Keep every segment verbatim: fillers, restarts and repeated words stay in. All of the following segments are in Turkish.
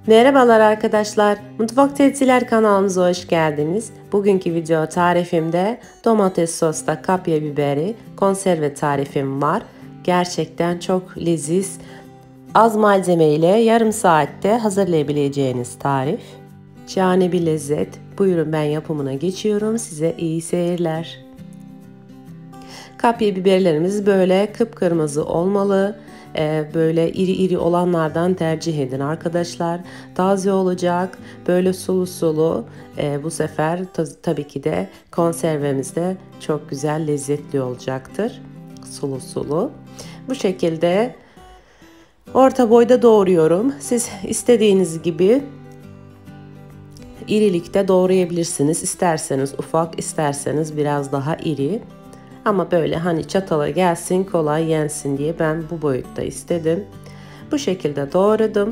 Merhabalar arkadaşlar, Mutfak Tepsiler kanalımıza hoş geldiniz. Bugünkü video tarifimde domates sosla kapya biberi konserve tarifim var. Gerçekten çok leziz, az malzeme ile yarım saatte hazırlayabileceğiniz tarif. Şahane bir lezzet. Buyurun ben yapımına geçiyorum. Size iyi seyirler. Kapya biberlerimiz böyle kıpkırmızı olmalı. Böyle iri iri olanlardan tercih edin arkadaşlar. Taze olacak, böyle sulu sulu. Bu sefer tabii ki de konservemiz de çok güzel, lezzetli olacaktır. Sulu sulu. Bu şekilde orta boyda doğruyorum. Siz istediğiniz gibi irilikte doğrayabilirsiniz. İsterseniz ufak, isterseniz biraz daha iri. Ama böyle hani çatala gelsin, kolay yensin diye ben bu boyutta istedim. Bu şekilde doğradım.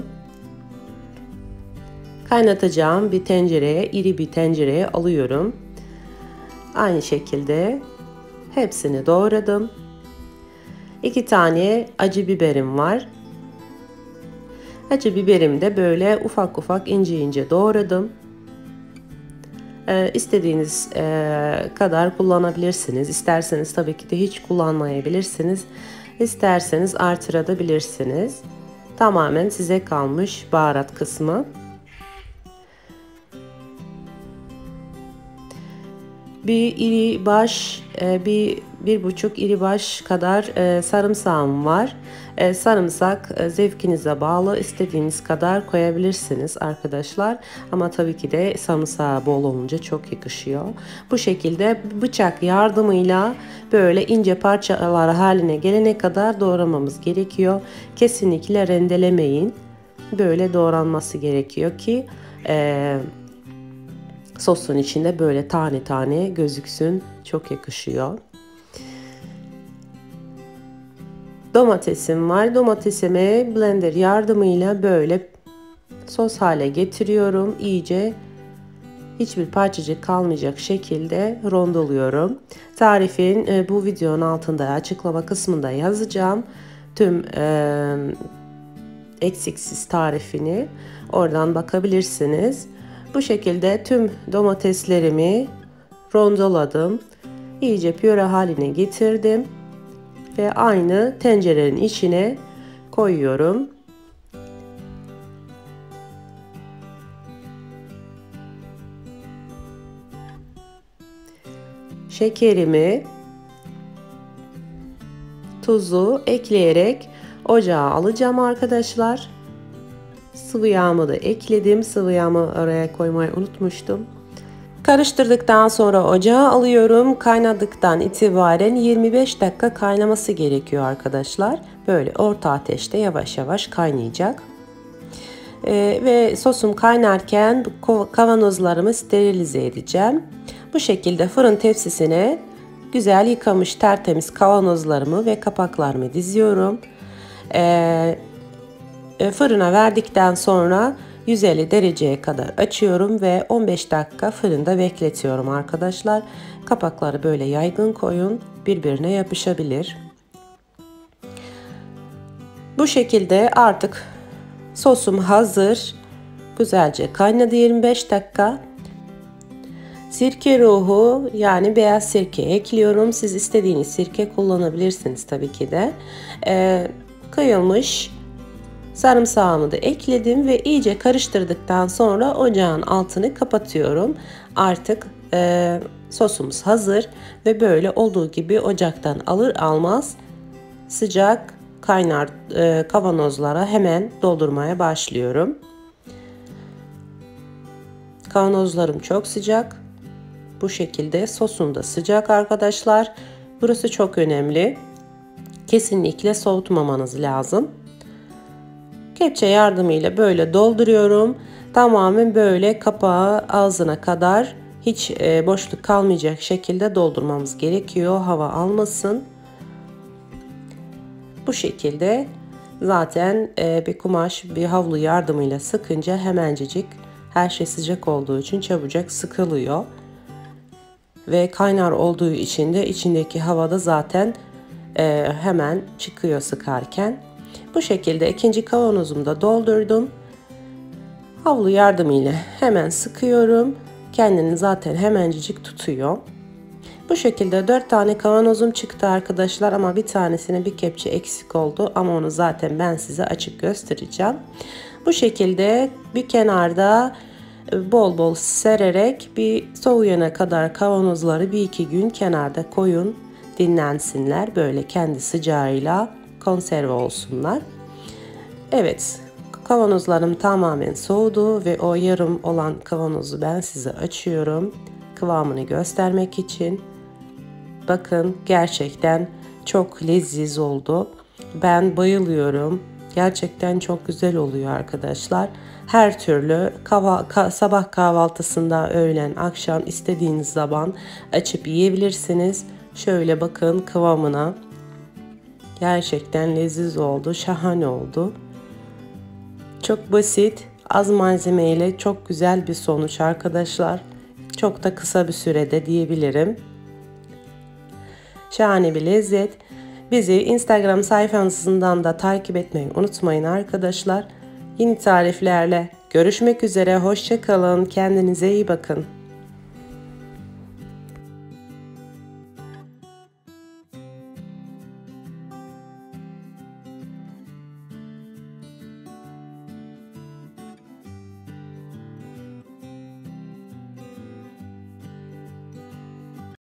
Kaynatacağım bir tencereye, iri bir tencereye alıyorum. Aynı şekilde hepsini doğradım. İki tane acı biberim var. Acı biberimi de böyle ufak ufak ince ince doğradım. Ee, istediğiniz e, kadar kullanabilirsiniz. İsterseniz tabii ki de hiç kullanmayabilirsiniz. İsterseniz artırabilirsiniz. Tamamen size kalmış baharat kısmı. Bir iri baş, bir bir buçuk iri baş kadar sarımsağım var. Sarımsak zevkinize bağlı, istediğiniz kadar koyabilirsiniz arkadaşlar. Ama tabii ki de sarımsağı bol olunca çok yakışıyor. Bu şekilde bıçak yardımıyla böyle ince parçalar haline gelene kadar doğramamız gerekiyor. Kesinlikle rendelemeyin. Böyle doğranması gerekiyor ki e, sosun içinde böyle tane tane gözüksün. Çok yakışıyor. Domatesim var. Domatesimi blender yardımıyla böyle sos hale getiriyorum. İyice hiçbir parçacık kalmayacak şekilde rondoluyorum. Tarifin e, bu videonun altında açıklama kısmında yazacağım. Tüm e, eksiksiz tarifini oradan bakabilirsiniz. Bu şekilde tüm domateslerimi rondoladım. İyice püre haline getirdim. Ve aynı tencerenin içine koyuyorum. Şekerimi, tuzu ekleyerek ocağa alacağım arkadaşlar. Sıvı yağımı da ekledim. Sıvı yağımı araya koymayı unutmuştum. Karıştırdıktan sonra ocağa alıyorum. Kaynadıktan itibaren yirmi beş dakika kaynaması gerekiyor arkadaşlar. Böyle orta ateşte yavaş yavaş kaynayacak. Ee, ve sosum kaynarken kavanozlarımı sterilize edeceğim. Bu şekilde fırın tepsisine güzel yıkamış tertemiz kavanozlarımı ve kapaklarımı diziyorum. Ee, fırına verdikten sonra yüz elli dereceye kadar açıyorum ve on beş dakika fırında bekletiyorum arkadaşlar. Kapakları böyle yaygın koyun, birbirine yapışabilir. Bu şekilde artık sosum hazır. Güzelce kaynadı yirmi beş dakika. Sirke ruhu yani beyaz sirke ekliyorum. Siz istediğiniz sirke kullanabilirsiniz tabii ki de. Ee, kıyılmış sarımsağımı da ekledim ve iyice karıştırdıktan sonra ocağın altını kapatıyorum. Artık e, sosumuz hazır ve böyle olduğu gibi ocaktan alır almaz sıcak kaynar e, kavanozlara hemen doldurmaya başlıyorum. Kavanozlarım çok sıcak. Bu şekilde sosum da sıcak arkadaşlar. Burası çok önemli. Kesinlikle soğutmamanız lazım. Kepçe yardımıyla böyle dolduruyorum. Tamamen böyle kapağı ağzına kadar hiç boşluk kalmayacak şekilde doldurmamız gerekiyor. Hava almasın. Bu şekilde zaten bir kumaş, bir havlu yardımıyla sıkınca hemencecik her şey sıcak olduğu için çabucak sıkılıyor. Ve kaynar olduğu için de içindeki havada zaten hemen çıkıyor sıkarken. Bu şekilde ikinci kavanozumu da doldurdum. Havlu yardımıyla hemen sıkıyorum. Kendini zaten hemencik tutuyor. Bu şekilde dört tane kavanozum çıktı arkadaşlar ama bir tanesine bir kepçe eksik oldu ama onu zaten ben size açık göstereceğim. Bu şekilde bir kenarda bol bol sererek bir soğuyana kadar kavanozları bir iki gün kenarda koyun, dinlensinler, böyle kendi sıcağıyla konserve olsunlar. Evet, kavanozlarım tamamen soğudu ve o yarım olan kavanozu ben size açıyorum kıvamını göstermek için. Bakın, gerçekten çok leziz oldu. Ben bayılıyorum. Gerçekten çok güzel oluyor arkadaşlar. Her türlü kahva, ka, sabah kahvaltısında, öğlen, akşam istediğiniz zaman açıp yiyebilirsiniz. Şöyle bakın kıvamına. Gerçekten leziz oldu, şahane oldu. Çok basit, az malzemeyle çok güzel bir sonuç arkadaşlar. Çok da kısa bir sürede diyebilirim. Şahane bir lezzet. Bizi Instagram sayfasından da takip etmeyi unutmayın arkadaşlar. Yeni tariflerle görüşmek üzere. Hoşça kalın. Kendinize iyi bakın.